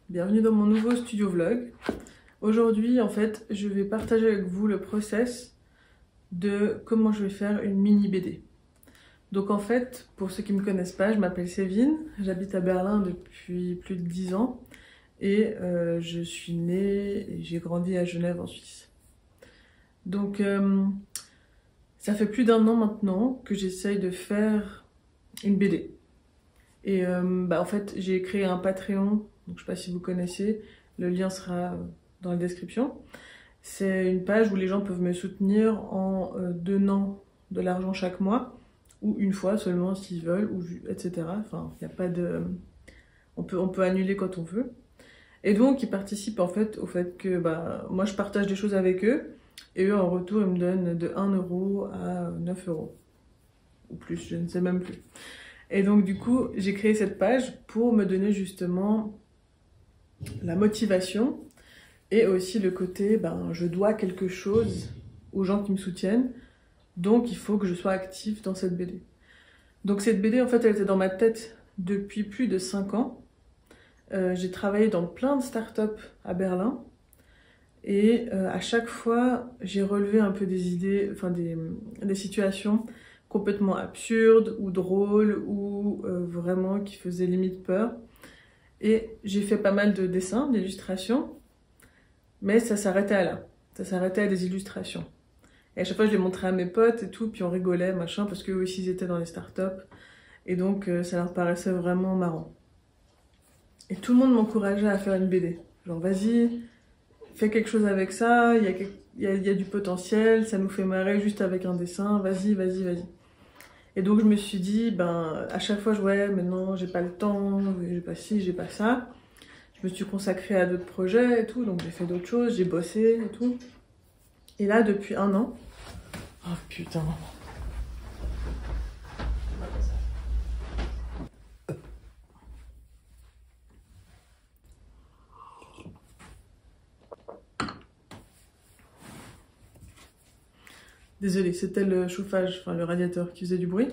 bienvenue dans mon nouveau studio vlog. Aujourd'hui en fait je vais partager avec vous le process de comment je vais faire une mini BD. Donc en fait, pour ceux qui ne me connaissent pas, je m'appelle Sévine, j'habite à Berlin depuis plus de 10 ans et je suis née et j'ai grandi à Genève en Suisse. Donc ça fait plus d'1 an maintenant que j'essaye de faire une BD. Et en fait, j'ai créé un Patreon, donc je sais pas si vous connaissez, le lien sera dans la description. C'est une page où les gens peuvent me soutenir en donnant de l'argent chaque mois, ou une fois seulement s'ils veulent, ou etc. Enfin, il n'y a pas de... On peut annuler quand on veut. Et donc, ils participent en fait au fait que moi je partage des choses avec eux, et eux en retour ils me donnent de 1 euro à 9 euros. Ou plus, je ne sais même plus. Et donc du coup, j'ai créé cette page pour me donner justement la motivation et aussi le côté, je dois quelque chose aux gens qui me soutiennent, donc il faut que je sois active dans cette BD. Donc cette BD, en fait, elle était dans ma tête depuis plus de 5 ans. J'ai travaillé dans plein de startups à Berlin et à chaque fois, j'ai relevé un peu des idées, enfin des situations complètement absurde ou drôle ou vraiment qui faisait limite peur. Et j'ai fait pas mal de dessins, d'illustrations, mais ça s'arrêtait à là. Ça s'arrêtait à des illustrations. Et à chaque fois, je les montrais à mes potes et tout, puis on rigolait, machin, parce qu'eux aussi, ils étaient dans les startups. Et donc, ça leur paraissait vraiment marrant. Et tout le monde m'encourageait à faire une BD. Genre, vas-y, fais quelque chose avec ça, il y a du potentiel, ça nous fait marrer juste avec un dessin, vas-y, vas-y, vas-y. Et donc je me suis dit, à chaque fois, ouais, mais non, j'ai pas le temps, j'ai pas ci, j'ai pas ça. Je me suis consacrée à d'autres projets et tout, donc j'ai fait d'autres choses, j'ai bossé et tout. Et là, depuis 1 an... Oh putain. Désolée, c'était le chauffage, enfin le radiateur qui faisait du bruit.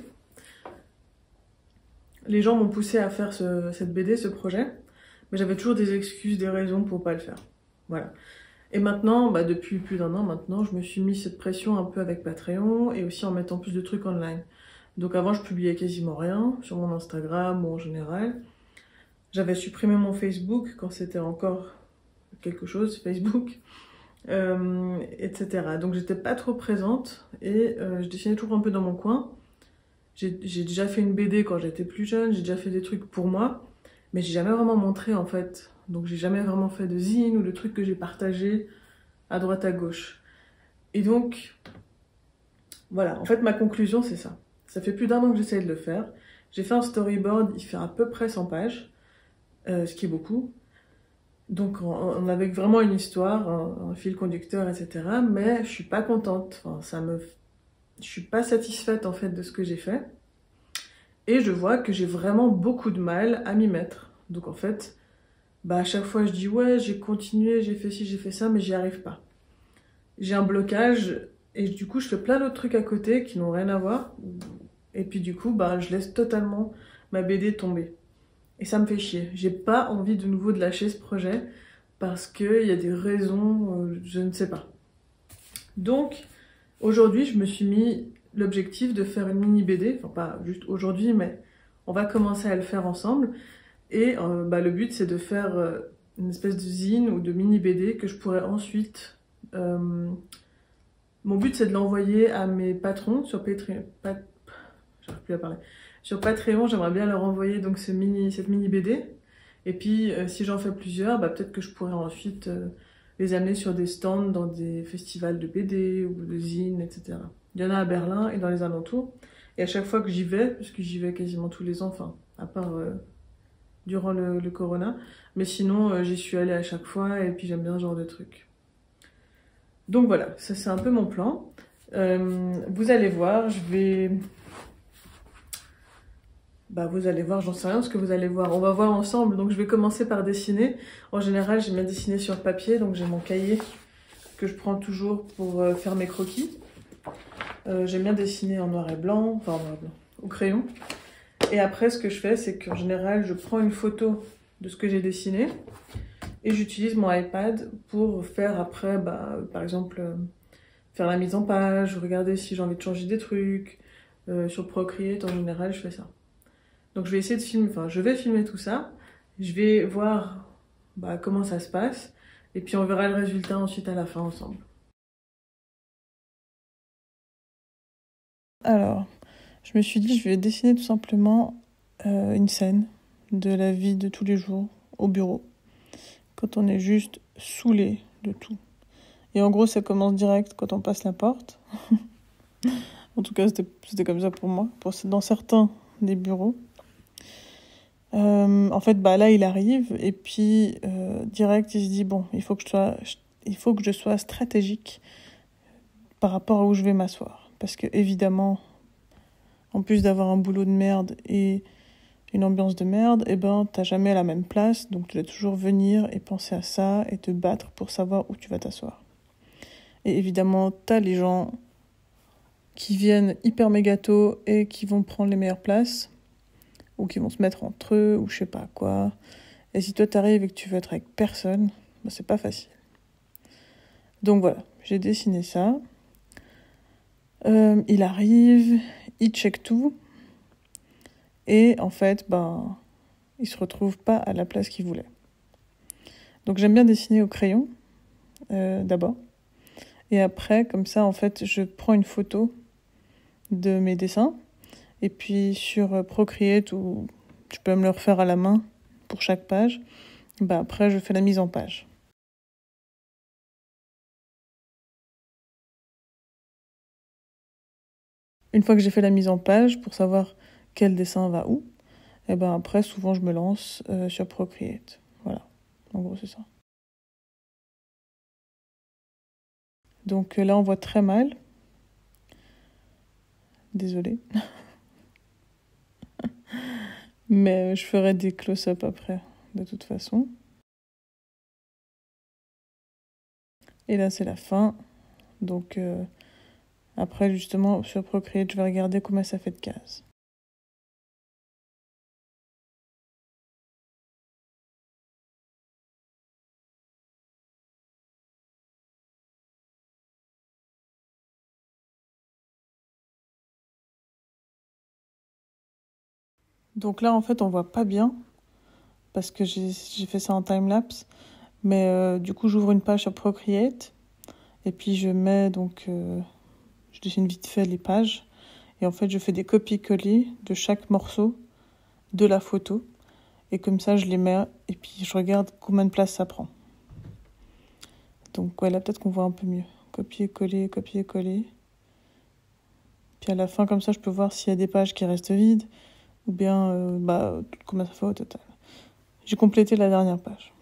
Les gens m'ont poussé à faire cette BD, ce projet, mais j'avais toujours des excuses, des raisons pour pas le faire. Voilà. Et maintenant, depuis plus d'1 an maintenant, je me suis mis cette pression un peu avec Patreon et aussi en mettant plus de trucs online. Donc avant, je publiais quasiment rien sur mon Instagram ou en général. J'avais supprimé mon Facebook quand c'était encore quelque chose, Facebook, etc. Donc j'étais pas trop présente et je dessinais toujours un peu dans mon coin. J'ai déjà fait une BD quand j'étais plus jeune, j'ai déjà fait des trucs pour moi, mais j'ai jamais vraiment montré en fait. Donc j'ai jamais vraiment fait de zine ou de trucs que j'ai partagés à droite à gauche. Et donc, voilà, en fait ma conclusion c'est ça. Ça fait plus d'1 an que j'essaye de le faire. J'ai fait un storyboard, il fait à peu près 100 pages, ce qui est beaucoup. Donc on avait vraiment une histoire, un fil conducteur, etc. Mais je suis pas contente, enfin, je suis pas satisfaite en fait de ce que j'ai fait. Et je vois que j'ai vraiment beaucoup de mal à m'y mettre. Donc en fait, à chaque fois je dis ouais, j'ai continué, j'ai fait ci, j'ai fait ça, mais j'y arrive pas. J'ai un blocage et du coup je fais plein d'autres trucs à côté qui n'ont rien à voir. Et puis du coup, je laisse totalement ma BD tomber. Et ça me fait chier. J'ai pas envie de nouveau de lâcher ce projet parce qu'il y a des raisons, je ne sais pas. Donc, aujourd'hui, je me suis mis l'objectif de faire une mini BD. Enfin, pas juste aujourd'hui, mais on va commencer à le faire ensemble. Et le but, c'est de faire une espèce de zine ou de mini BD que je pourrais ensuite... Mon but, c'est de l'envoyer à mes patrons sur Patreon. J'arrive plus à parler. Sur Patreon, j'aimerais bien leur envoyer donc cette mini BD. Et puis, si j'en fais plusieurs, peut-être que je pourrais ensuite les amener sur des stands dans des festivals de BD ou de zine, etc. Il y en a à Berlin et dans les alentours. Et à chaque fois que j'y vais, parce que j'y vais quasiment tous les ans, enfin, à part durant le corona, mais sinon, j'y suis allée à chaque fois et puis j'aime bien ce genre de truc. Donc voilà, ça c'est un peu mon plan. Vous allez voir, vous allez voir, j'en sais rien ce que vous allez voir. On va voir ensemble, donc je vais commencer par dessiner. En général, j'aime bien dessiner sur papier, donc j'ai mon cahier que je prends toujours pour faire mes croquis. J'aime bien dessiner en noir et blanc, enfin en noir et blanc, au crayon. Et après, ce que je fais, c'est qu'en général, je prends une photo de ce que j'ai dessiné. Et j'utilise mon iPad pour faire après, par exemple, faire la mise en page, regarder si j'ai envie de changer des trucs. Sur Procreate, en général, je fais ça. Donc je vais essayer de filmer, enfin je vais filmer tout ça. Je vais voir comment ça se passe. Et puis on verra le résultat ensuite à la fin ensemble. Alors, je me suis dit je vais dessiner tout simplement une scène de la vie de tous les jours au bureau. Quand on est juste saoulé de tout. Et en gros, ça commence direct quand on passe la porte. En tout cas, c'était comme ça pour moi. Dans certains des bureaux. En fait, là, il arrive. Et puis, direct, il se dit, bon, il faut que je sois stratégique par rapport à où je vais m'asseoir. Parce que, évidemment, en plus d'avoir un boulot de merde et une ambiance de merde, t'as jamais la même place. Donc, tu dois toujours venir et penser à ça et te battre pour savoir où tu vas t'asseoir. Et évidemment, t'as les gens qui viennent hyper méga tôt et qui vont prendre les meilleures places, ou qui vont se mettre entre eux, ou je sais pas quoi. Et si toi t'arrives et que tu veux être avec personne, c'est pas facile. Donc voilà, j'ai dessiné ça. Il arrive, il check tout, et en fait, il se retrouve pas à la place qu'il voulait. Donc j'aime bien dessiner au crayon, d'abord. Et après, comme ça, en fait, je prends une photo de mes dessins. Et puis sur Procreate, où tu peux me le refaire à la main pour chaque page, après je fais la mise en page. Une fois que j'ai fait la mise en page, pour savoir quel dessin va où, après souvent je me lance sur Procreate. Voilà, en gros c'est ça. Donc là on voit très mal. Désolée. Mais je ferai des close-up après, de toute façon. Et là c'est la fin. Donc après justement sur Procreate, je vais regarder combien ça fait de cases. Donc là, en fait, on voit pas bien, parce que j'ai fait ça en time-lapse. Mais du coup, j'ouvre une page sur Procreate, et puis je mets je dessine vite fait les pages. Et en fait, je fais des copies-coller de chaque morceau de la photo. Et comme ça, je les mets, et puis je regarde combien de place ça prend. Donc là, peut-être qu'on voit un peu mieux. Copier-coller, copier-coller. Puis à la fin, comme ça, je peux voir s'il y a des pages qui restent vides, ou bien combien ça fait au total. J'ai complété la dernière page.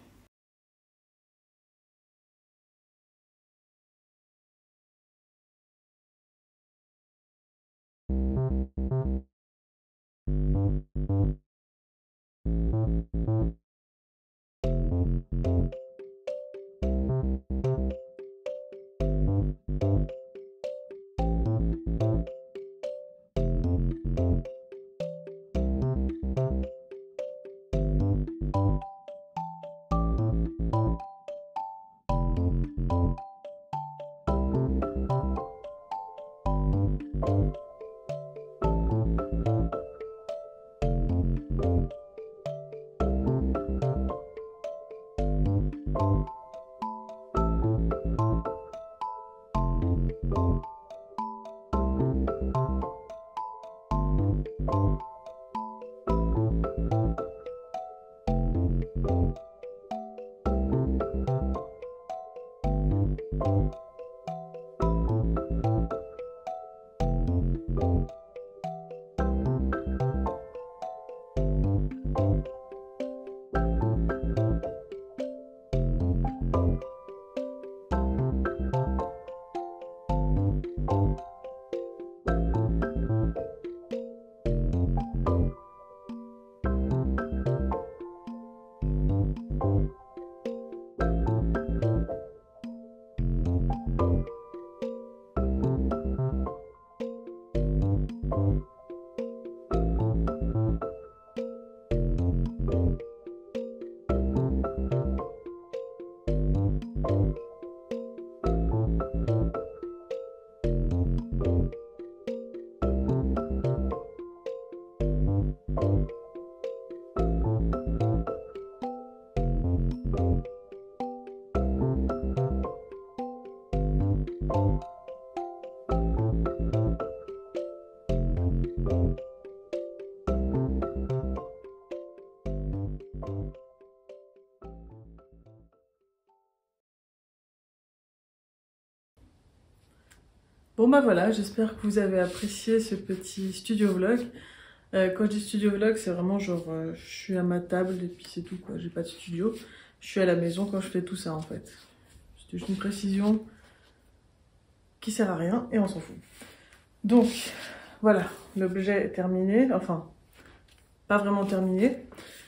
bah voilà, j'espère que vous avez apprécié ce petit studio vlog. Quand je dis studio vlog, c'est vraiment genre je suis à ma table et puis c'est tout quoi, j'ai pas de studio. Je suis à la maison quand je fais tout ça en fait. C'est juste une précision qui sert à rien et on s'en fout. Donc voilà, l'objet est terminé, enfin pas vraiment terminé.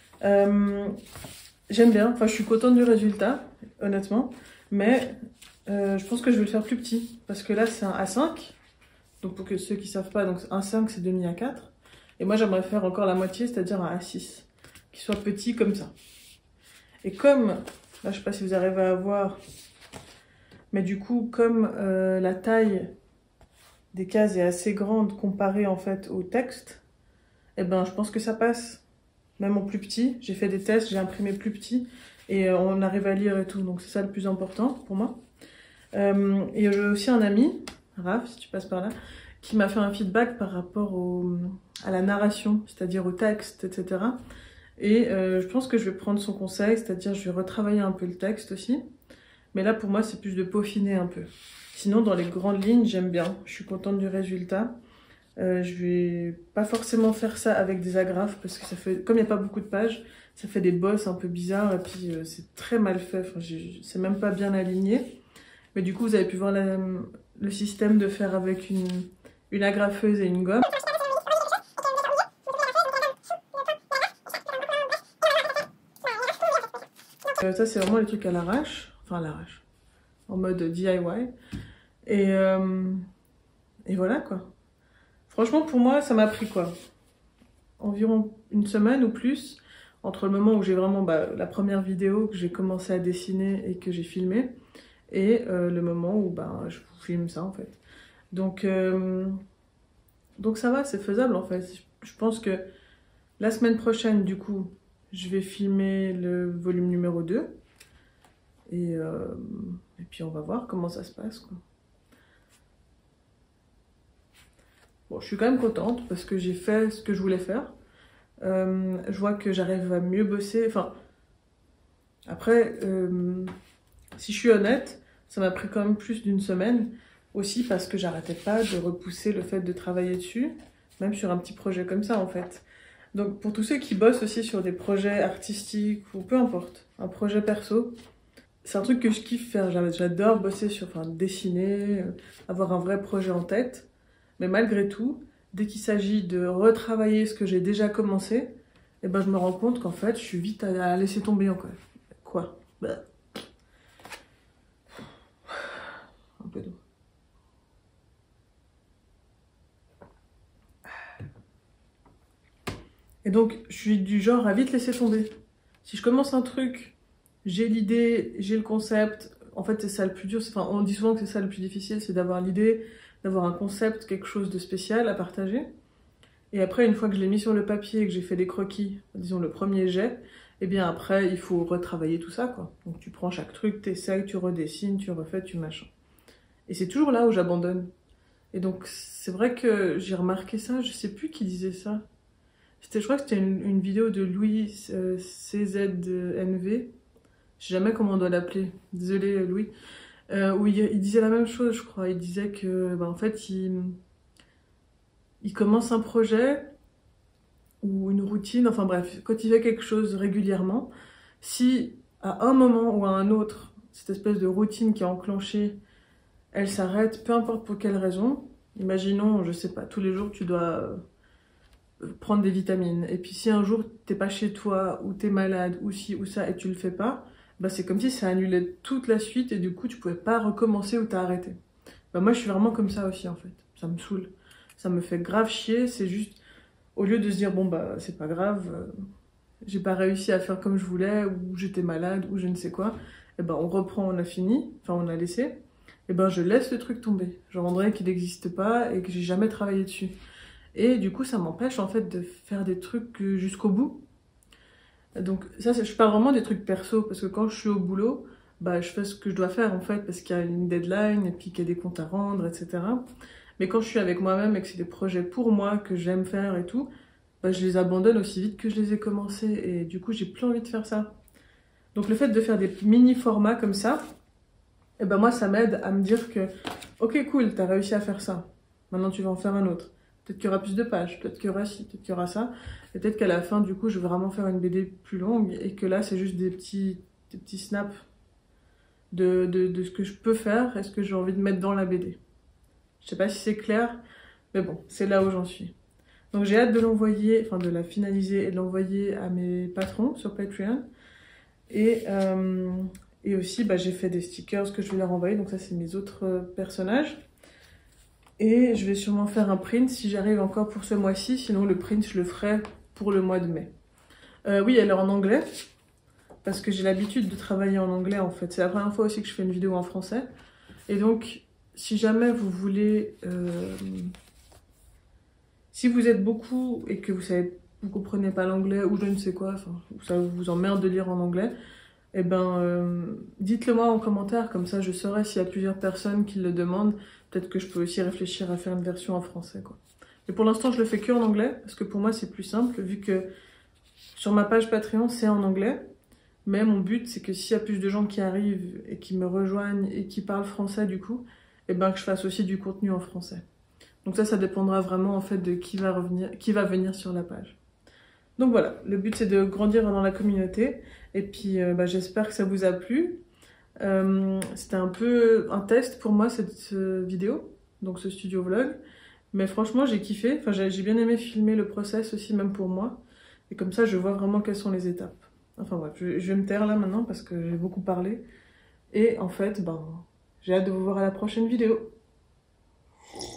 J'aime bien, enfin je suis contente du résultat, honnêtement, mais je pense que je vais le faire plus petit parce que là c'est un A5. Donc pour que ceux qui savent pas, donc un 5 c'est demi A4. Et moi j'aimerais faire encore la moitié, c'est-à-dire un A6, qui soit petit comme ça. Et comme, là je sais pas si vous arrivez à voir, mais du coup comme la taille des cases est assez grande comparée en fait au texte, et ben je pense que ça passe, même en plus petit. J'ai fait des tests, j'ai imprimé plus petit et on arrive à lire et tout, donc c'est ça le plus important pour moi. Et j'ai aussi un ami, Raph, si tu passes par là, qui m'a fait un feedback par rapport à la narration, c'est-à-dire au texte, etc. Et je pense que je vais prendre son conseil, c'est-à-dire je vais retravailler un peu le texte aussi. Mais là, pour moi, c'est plus de peaufiner un peu. Sinon, dans les grandes lignes, j'aime bien. Je suis contente du résultat. Je vais pas forcément faire ça avec des agrafes, parce que ça fait, comme il n'y a pas beaucoup de pages, ça fait des bosses un peu bizarres, et puis c'est très mal fait. Enfin, c'est même pas bien aligné. Mais du coup, vous avez pu voir le système de faire avec une agrafeuse et une gomme. Ça, c'est vraiment les trucs à l'arrache. Enfin, à l'arrache. En mode DIY. Et voilà, quoi. Franchement, pour moi, ça m'a pris, quoi, environ une semaine ou plus, entre le moment où j'ai vraiment la première vidéo que j'ai commencé à dessiner et que j'ai filmé, et le moment où je vous filme ça en fait. Donc ça va, c'est faisable en fait. Je pense que la semaine prochaine, du coup, je vais filmer le volume numéro 2. Et puis on va voir comment ça se passe, quoi. Bon, je suis quand même contente parce que j'ai fait ce que je voulais faire. Je vois que j'arrive à mieux bosser. Enfin, après, si je suis honnête, ça m'a pris quand même plus d'une semaine. Aussi parce que j'arrêtais pas de repousser le fait de travailler dessus, même sur un petit projet comme ça en fait. Donc pour tous ceux qui bossent aussi sur des projets artistiques ou peu importe, un projet perso, c'est un truc que je kiffe faire. J'adore bosser sur, enfin dessiner, avoir un vrai projet en tête. Mais malgré tout, dès qu'il s'agit de retravailler ce que j'ai déjà commencé, eh ben je me rends compte qu'en fait je suis vite à laisser tomber encore. Quoi? Un peu d'eau. Et donc, je suis du genre à vite laisser tomber. Si je commence un truc, j'ai l'idée, j'ai le concept, en fait c'est ça le plus dur, enfin on dit souvent que c'est ça le plus difficile, c'est d'avoir l'idée, d'avoir un concept, quelque chose de spécial à partager. Et après, une fois que je l'ai mis sur le papier et que j'ai fait des croquis, disons le premier jet, et bien après il faut retravailler tout ça, quoi. Donc tu prends chaque truc, t'essayes, tu redessines, tu refais, tu machin. Et c'est toujours là où j'abandonne. Et donc c'est vrai que j'ai remarqué ça, je sais plus qui disait ça. Je crois que c'était une vidéo de Louis CZNV. Je sais jamais comment on doit l'appeler. Désolé Louis. Où il disait la même chose, je crois. Il disait que, en fait, il commence un projet ou une routine. Enfin bref, quand il fait quelque chose régulièrement, si à un moment ou à un autre, cette espèce de routine qui est enclenchée, elle s'arrête, peu importe pour quelle raison. Imaginons, je sais pas, tous les jours tu dois prendre des vitamines. Et puis si un jour t'es pas chez toi, ou t'es malade, ou ci ou ça, et tu le fais pas, c'est comme si ça annulait toute la suite et du coup tu pouvais pas recommencer ou t'as arrêté. Moi je suis vraiment comme ça aussi en fait. Ça me saoule. Ça me fait grave chier. C'est juste, au lieu de se dire bon c'est pas grave, j'ai pas réussi à faire comme je voulais, ou j'étais malade, ou je ne sais quoi, et on reprend, on a fini, enfin on a laissé, et je laisse le truc tomber. Je rendrai qu'il n'existe pas et que j'ai jamais travaillé dessus. Et du coup, ça m'empêche en fait de faire des trucs jusqu'au bout. Donc ça, je parle vraiment des trucs perso, parce que quand je suis au boulot, je fais ce que je dois faire en fait, parce qu'il y a une deadline, et puis qu'il y a des comptes à rendre, etc. Mais quand je suis avec moi-même et que c'est des projets pour moi, que j'aime faire et tout, je les abandonne aussi vite que je les ai commencés, et du coup, j'ai plus envie de faire ça. Donc le fait de faire des mini-formats comme ça, et ben moi ça m'aide à me dire que ok cool, t'as réussi à faire ça, maintenant tu vas en faire un autre. Peut-être qu'il y aura plus de pages, peut-être qu'il y aura ci, peut-être qu'il y aura ça. Et peut-être qu'à la fin, du coup, je vais vraiment faire une BD plus longue et que là, c'est juste des petits snaps de ce que je peux faire et ce que j'ai envie de mettre dans la BD. Je sais pas si c'est clair, mais bon, c'est là où j'en suis. Donc j'ai hâte de l'envoyer, enfin de la finaliser et de l'envoyer à mes patrons sur Patreon. Et aussi, bah, j'ai fait des stickers que je vais leur envoyer. Donc ça, c'est mes autres personnages. Et je vais sûrement faire un print si j'arrive encore pour ce mois-ci. Sinon, le print, je le ferai pour le mois de mai. Oui, elle est en anglais. Parce que j'ai l'habitude de travailler en anglais, en fait. C'est la première fois aussi que je fais une vidéo en français. Et donc, si jamais vous voulez... si vous êtes beaucoup et que vous comprenez pas l'anglais ou je ne sais quoi, enfin, ça vous emmerde de lire en anglais, eh ben, dites-le moi en commentaire, comme ça je saurai s'il y a plusieurs personnes qui le demandent. Peut-être que je peux aussi réfléchir à faire une version en français, quoi. Et pour l'instant, je le fais que en anglais, parce que pour moi, c'est plus simple, vu que sur ma page Patreon, c'est en anglais. Mais mon but, c'est que s'il y a plus de gens qui arrivent et qui me rejoignent et qui parlent français, du coup, eh ben, que je fasse aussi du contenu en français. Donc ça dépendra vraiment, en fait, de qui va venir sur la page. Donc voilà, le but c'est de grandir dans la communauté et puis bah, j'espère que ça vous a plu. C'était un peu un test pour moi cette vidéo, donc ce studio vlog, mais franchement j'ai kiffé, enfin, j'ai bien aimé filmer le process aussi même pour moi et comme ça je vois vraiment quelles sont les étapes. Enfin bref, je vais me taire là maintenant parce que j'ai beaucoup parlé et en fait ben, j'ai hâte de vous voir à la prochaine vidéo.